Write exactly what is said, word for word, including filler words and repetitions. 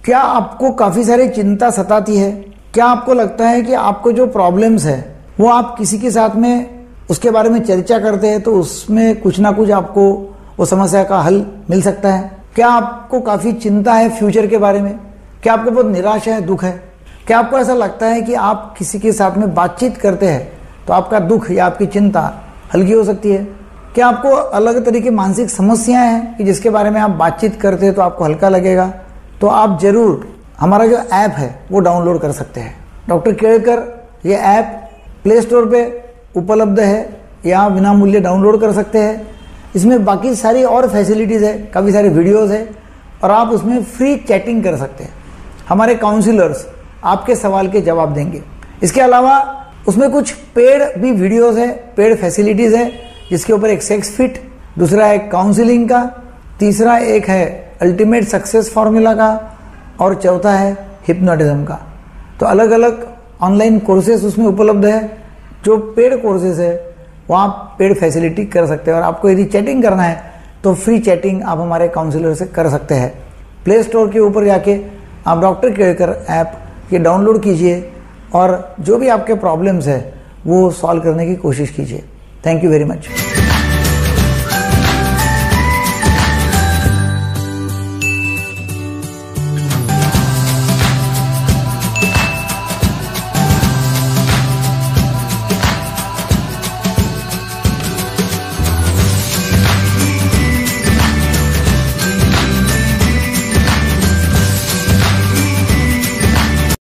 क्या आपको काफी सारी चिंता सताती है? क्या आपको लगता है कि आपको जो प्रॉब्लम्स है वो आप किसी के साथ में उसके बारे में चर्चा करते हैं तो उसमें कुछ ना कुछ आपको वो समस्या का हल मिल सकता है? क्या आपको काफी चिंता है फ्यूचर के बारे में? क्या आपको बहुत निराशा है, दुख है? क्या आपको ऐसा लगता है कि आप किसी के साथ में बातचीत करते हैं तो आपका दुख या आपकी चिंता हल्की हो सकती है? क्या आपको अलग तरह की मानसिक समस्याएं हैं कि जिसके बारे में आप बातचीत करते हैं तो आपको हल्का लगेगा? तो आप जरूर हमारा जो ऐप है वो डाउनलोड कर सकते हैं। डॉक्टर केळकर ये ऐप प्ले स्टोर पे उपलब्ध है या बिना मूल्य डाउनलोड कर सकते हैं। इसमें बाकी सारी और फैसिलिटीज़ है, काफ़ी सारे वीडियोज़ है और आप उसमें फ्री चैटिंग कर सकते हैं। हमारे काउंसलर्स आपके सवाल के जवाब देंगे। इसके अलावा उसमें कुछ पेड भी वीडियोज़ है, पेड फैसिलिटीज़ है, जिसके ऊपर एक सेक्स फिट, दूसरा एक काउंसलिंग का, तीसरा एक है अल्टीमेट सक्सेस फॉर्मूला का और चौथा है हिप्नोटिज्म का। तो अलग अलग ऑनलाइन कोर्सेज उसमें उपलब्ध है। जो पेड कोर्सेज है वहाँ पेड फैसिलिटी कर सकते हैं और आपको यदि चैटिंग करना है तो फ्री चैटिंग आप हमारे काउंसलर से कर सकते हैं। प्ले स्टोर के ऊपर जाके आप डॉक्टर केळकर ऐप ये डाउनलोड कीजिए और जो भी आपके प्रॉब्लम्स है वो सॉल्व करने की कोशिश कीजिए। Thank you very much.